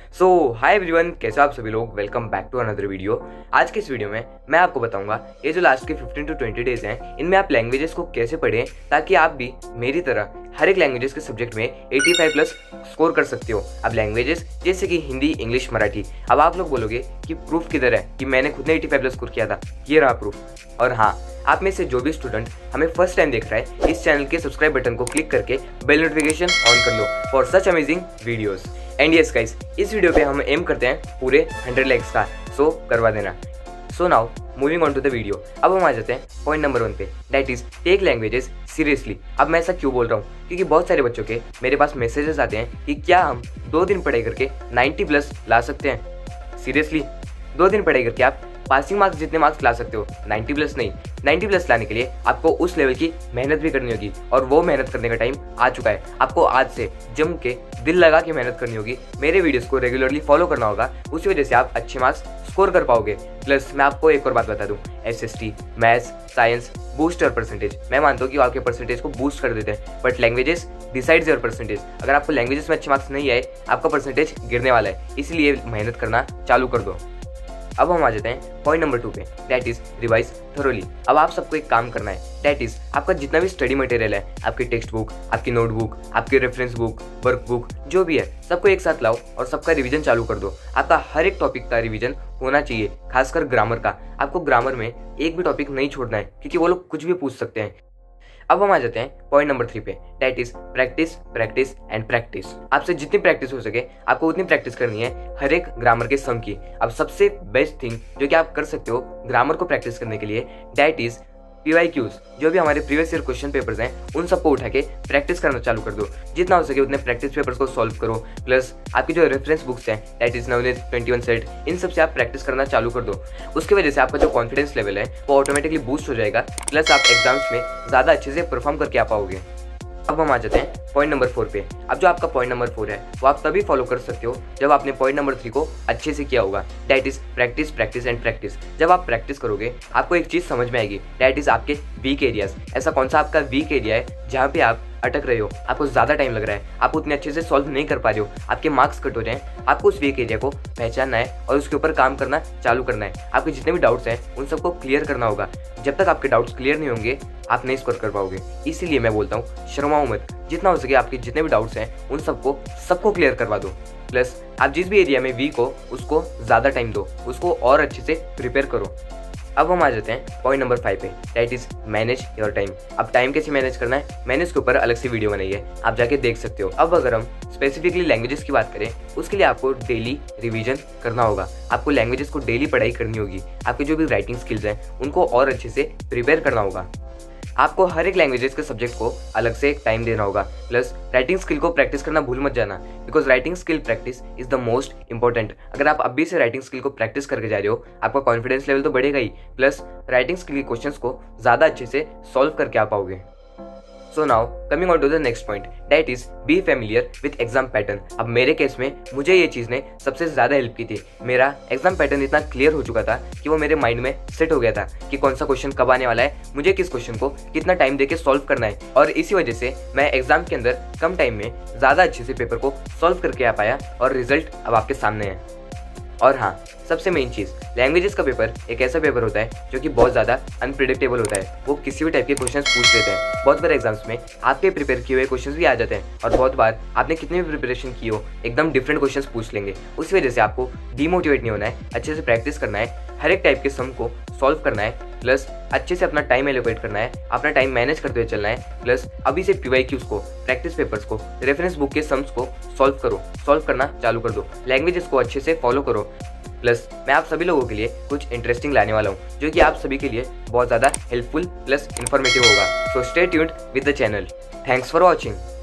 सो hi everyone, कैसे हो आप सभी लोग। Welcome back to another video. आज के इस वीडियो में मैं आपको बताऊंगा ये जो लास्ट के 15 to 20 डेज हैं, इनमें आप लैंग्वेजेस को कैसे पढ़ें ताकि आप भी मेरी तरह हर एक लैंग्वेजेस के सब्जेक्ट में 85 प्लस स्कोर कर सकते हो। अब लैंग्वेजेस जैसे कि हिंदी, इंग्लिश, मराठी। अब आप लोग बोलोगे कि प्रूफ किधर है कि मैंने खुद ने 85 प्लस स्कोर किया था। ये रहा प्रूफ। और हाँ, आप में से जो भी स्टूडेंट हमें फर्स्ट टाइम देख रहा है, इस चैनल के सब्सक्राइब बटन को क्लिक करके बेल नोटिफिकेशन ऑन कर लो for such amazing videos. And yes guys, इस वीडियो पे हम एम करते हैं पूरे 100 लाइक्स का, सो करवा देना। So now moving on to the video. अब हम आ जाते हैं पॉइंट नंबर 1 पे, that is take languages seriously. अब मैं ऐसा क्यों बोल रहा हूँ, क्योंकि बहुत सारे बच्चों के मेरे पास मैसेजेस आते हैं कि क्या हम 2 दिन पढ़ाई करके 90 प्लस ला सकते हैं। सीरियसली 2 दिन पढ़ाई करके आप पासिंग मार्क्स जितने मार्क्स ला सकते हो, 90 प्लस नहीं, 90 प्लस लाने के लिए आपको उस लेवल की मेहनत भी करनी होगी। और वो मेहनत करने का टाइम आ चुका है। आपको आज से जम के दिल लगा के मेहनत करनी होगी, मेरे वीडियोस को रेगुलरली फॉलो करना होगा। उसी वजह से आप अच्छे मार्क्स स्कोर कर पाओगे। प्लस मैं आपको एक और बात बता दूं, SST, maths, science boost your percentage. मैं मानता हूँ कि आपके परसेंटेज को बूस्ट कर देते हैं, but languages decides your percentage. अगर आपको लैंग्वेजेस में अच्छे मार्क्स नहीं आए, आपका परसेंटेज गिरने वाला है। इसलिए मेहनत करना चालू कर दो। अब हम आ जाते हैं पॉइंट नंबर 2 पे, दैट इज रिवाइज थोरोली। अब आप सबको एक काम करना है, दैट इज आपका जितना भी स्टडी मटेरियल है, आपकी टेक्स्ट बुक, आपकी नोटबुक, आपकी रेफरेंस बुक, वर्क बुक, जो भी है, सबको एक साथ लाओ और सबका रिवीजन चालू कर दो। आपका हर एक टॉपिक का रिवीजन होना चाहिए, खासकर ग्रामर का। आपको ग्रामर में एक भी टॉपिक नहीं छोड़ना है, क्योंकि वो लोग कुछ भी पूछ सकते हैं। अब हम आ जाते हैं पॉइंट नंबर 3 पे, that is practice practice and practice. आपसे जितनी प्रैक्टिस हो सके आपको उतनी प्रैक्टिस करनी है हर एक ग्रामर के सम की। अब सबसे बेस्ट थिंग जो कि आप कर सकते हो ग्रामर को प्रैक्टिस करने के लिए, दैट इज PYQs। जो भी हमारे प्रीवियस ईयर क्वेश्चन पेपर्स हैं, उन सबको उठा के प्रैक्टिस करना चालू कर दो। जितना हो सके उतने प्रैक्टिस पेपर्स को सॉल्व करो। प्लस आपकी जो रेफरेंस बुक्स हैं, दैट इज नवनीत 21 सेट, इन सब से आप प्रैक्टिस करना चालू कर दो। उसकी वजह से आपका जो कॉन्फिडेंस लेवल है वो ऑटोमेटिकली बूस्ट हो जाएगा। प्लस आप एग्जाम्स में ज़्यादा अच्छे से परफॉर्म करके आ पाओगे। अब हम आ जाते हैं पॉइंट नंबर 4 पे। अब जो आपका पॉइंट नंबर 4 है वो आप तभी फॉलो कर सकते हो जब आपने पॉइंट नंबर 3 को अच्छे से किया होगा, that is practice practice and practice. जब आप प्रैक्टिस करोगे आपको एक चीज़ समझ में आएगी, दैट इज आपके वीक एरियाज। ऐसा कौन सा आपका वीक एरिया है जहाँ पे आप अटक रहे हो, आपको ज़्यादा टाइम लग रहा है, आप उतने अच्छे से सॉल्व नहीं कर पा रहे हो, आपके मार्क्स कट हो रहे हैं। आपको उस वीक एरिया को पहचानना है और उसके ऊपर काम करना चालू करना है। आपके जितने भी डाउट्स हैं उन सबको क्लियर करना होगा। जब तक आपके डाउट्स क्लियर नहीं होंगे आप नहीं स्कोर कर पाओगे। इसीलिए मैं बोलता हूँ शर्माओ मत, जितना हो सके आपके जितने भी डाउट्स हैं उन सबको क्लियर करवा दो। प्लस आप जिस भी एरिया में वीक हो उसको ज़्यादा टाइम दो, उसको और अच्छे से प्रिपेयर करो। अब हम आ जाते हैं पॉइंट नंबर 5 पे, that is manage your time. अब टाइम कैसे मैनेज करना है, मैंने इसके ऊपर अलग से वीडियो बनाई है, आप जाके देख सकते हो। अब अगर हम स्पेसिफिकली लैंग्वेजेस की बात करें, उसके लिए आपको डेली रिवीजन करना होगा। आपको लैंग्वेजेस को डेली पढ़ाई करनी होगी। आपके जो भी राइटिंग स्किल्स हैं उनको और अच्छे से प्रिपेयर करना होगा। आपको हर एक लैंग्वेजेस के सब्जेक्ट को अलग से एक टाइम देना होगा। प्लस राइटिंग स्किल को प्रैक्टिस करना भूल मत जाना, because writing skill practice is the most important. अगर आप अभी से राइटिंग स्किल को प्रैक्टिस करके जा रहे हो, आपका कॉन्फिडेंस लेवल तो बढ़ेगा ही, प्लस राइटिंग स्किल के क्वेश्चंस को ज़्यादा अच्छे से सॉल्व करके आ पाओगे। So now coming on to the next point, that is be familiar with exam pattern. अब मेरे केस में मुझे ये चीज़ ने सबसे ज़्यादा हेल्प की थी। मेरा एग्जाम पैटर्न इतना क्लियर हो चुका था कि वो मेरे माइंड में सेट हो गया था कि कौन सा क्वेश्चन कब आने वाला है, मुझे किस क्वेश्चन को कितना टाइम देके सॉल्व करना है। और इसी वजह से मैं एग्जाम के अंदर कम टाइम में ज़्यादा अच्छे से पेपर को सॉल्व करके आ पाया और रिजल्ट अब आपके सामने है। और हाँ, सबसे मेन चीज़, लैंग्वेजेस का पेपर एक ऐसा पेपर होता है जो कि बहुत ज़्यादा अनप्रिडिक्टेबल होता है। वो किसी भी टाइप के क्वेश्चंस पूछ लेते हैं। बहुत बार एग्जाम्स में आपके प्रिपेयर किए हुए क्वेश्चंस भी आ जाते हैं, और बहुत बार आपने कितनी भी प्रिपरेशन की हो एकदम डिफरेंट क्वेश्चंस पूछ लेंगे। उस वजह से आपको डीमोटिवेट नहीं होना है, अच्छे से प्रैक्टिस करना है, हर एक टाइप के सम को सॉल्व करना है, प्लस अच्छे से अपना टाइम एलोकेट करना है, अपना टाइम मैनेज करते हुए चलना है। प्लस अभी से PYQs को, प्रैक्टिस पेपर्स को, रेफरेंस बुक के सम्स को सॉल्व करना चालू कर दो। लैंग्वेजेस को अच्छे से फॉलो करो। प्लस मैं आप सभी लोगों के लिए कुछ इंटरेस्टिंग लाने वाला हूँ, जो कि आप सभी के लिए बहुत ज़्यादा हेल्पफुल प्लस इन्फॉर्मेटिव होगा। So stay tuned with the channel. Thanks for watching.